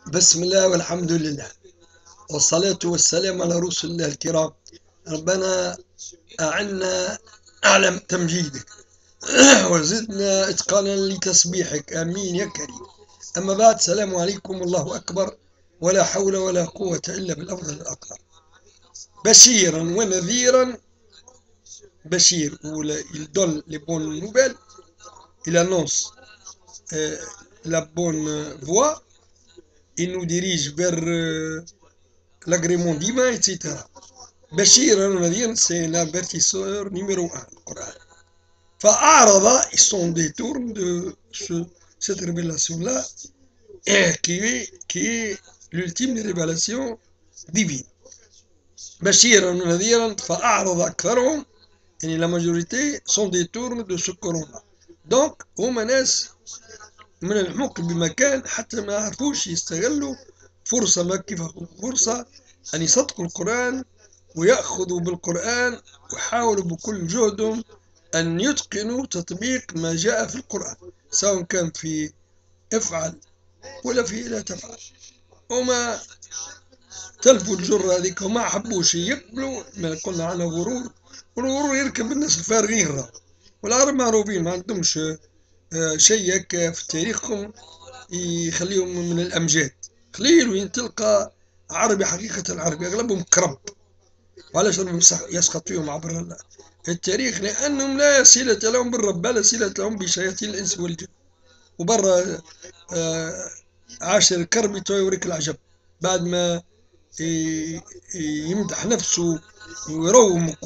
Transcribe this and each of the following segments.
بسم الله والحمد لله، والصلاة والسلام على رسل الله الكرام. ربنا أعنا أعلم تمجيدك وزدنا إتقانا لتسبيحك، آمين يا كريم. أما بعد، السلام عليكم، الله أكبر، ولا حول ولا قوة إلا بالأفضل الأكبر. بشيرا ونذيرا. بشير il donne les bonnes nouvelles, il annonce la bonne voie, il nous dirige vers l'agrément divin, etc. Bachir al-Nadir, c'est l'avertisseur numéro un du Coran. Fa'arada, ils sont détournés de cette révélation-là, qui est l'ultime révélation divine. Bachir al-Nadir, fa'arada aktharuhum, et la majorité sont détournés de ce Coran-là. Donc, هما ناس من الحمق بمكان حتى ما عرفوش يستغلوا فرصة، ما كيف فرصة أن يصدقوا القرآن ويأخذوا بالقرآن، ويحاولوا بكل جهدهم أن يتقنوا تطبيق ما جاء في القرآن، سواء كان في افعل ولا في لا تفعل. وما تلفوا الجرة هذيك وما حبوش يقبلوا، ما قلنا عنه غرور، والغرور يركب الناس الفارغين. والعرب معروفين ما عندهمش شيء في تاريخهم يخليهم من الأمجاد. قليل وين تلقى عربي حقيقة عربي، أغلبهم كرب. وعلاش ربي يسقط فيهم عبر التاريخ؟ لأنهم لا صلة لهم بالرب، بل صلة لهم بشياطين الإنس والجن. وبرا عاشر الكربي تو يوريك العجب، بعد ما يمدح نفسه ويرومك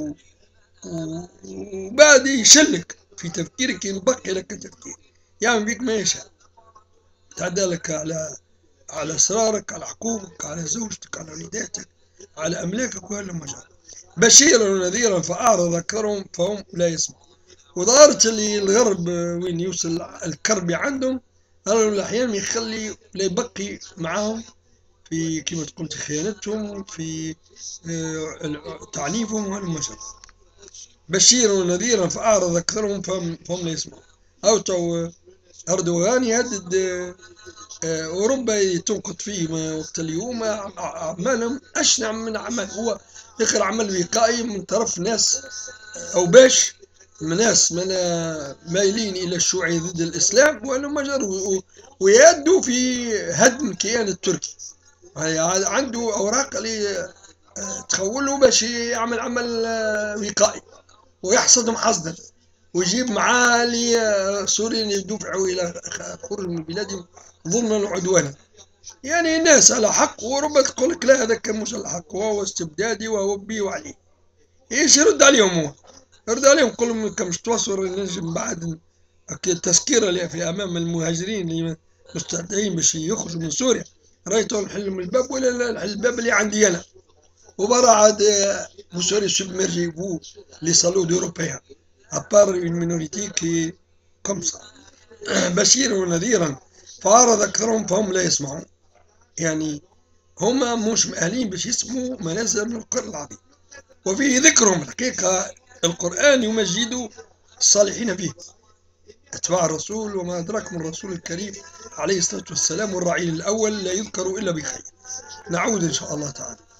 وبعد يشلك في تفكيرك، ينبقي لك تفكير، يعمل بيك ما يشاء، تعدالك على أسرارك، على حقوقك، على زوجتك، على وليداتك، على أملاكك، وهذا المجال. بشيرا ونذيرا فأعرض أكثرهم فهم لا يسمعون. وظهرت اللي الغرب وين يوصل الكربي عندهم، هذا أحيانا يخلي لا يبقي معاهم في كما تقول خيانتهم، في تعنيفهم، وهذا المجال. بشيرا ونذيرا فأعرض أكثرهم فهم لا يسمعون. أو تو أردوغان يهدد أوروبا تنقد فيه وقت اليوم، أعمالهم أشنع من عمل، هو يخر عمل وقائي من طرف ناس أو باش من ناس من مايلين إلى الشيوعية ضد الإسلام، وأنه مجر ويدوا في هدم الكيان التركي. عنده أوراق اللي تخوله باش يعمل عمل وقائي ويحصدهم حصدا، ويجيب معاه اللي سوريين يدفعوا إلى خروج من بلادهم ظلما وعدوانا. يعني الناس على حق، وربما تقول لك لا هذا كان مش على حق، وهو استبدادي وهو بي وعليه. ايش يرد عليهم؟ هو يرد عليهم يقول لهم كمش تواصلوا نجم بعد التذكيره اللي في امام المهاجرين اللي مستعدين باش يخرجوا من سوريا، رايتوا نحل من الباب ولا لا؟ نحل الباب اللي عندي انا. وبرا عاد vous serez submergés vous les salauds d'Européens à part une minorité qui est comme ça. بشيرا ونذيرا فأعرض أكثرهم فهم لا يسمعون. يعني هما مش مؤهلين باش يسمعوا ما نزل من القرآن العظيم، وفيه ذكرهم. الحقيقة القرآن يمجد الصالحين فيه، أتباع الرسول وما أدراك من الرسول الكريم عليه الصلاة والسلام، والرعيل الأول لا يذكر إلا بخير. نعود إن شاء الله تعالى.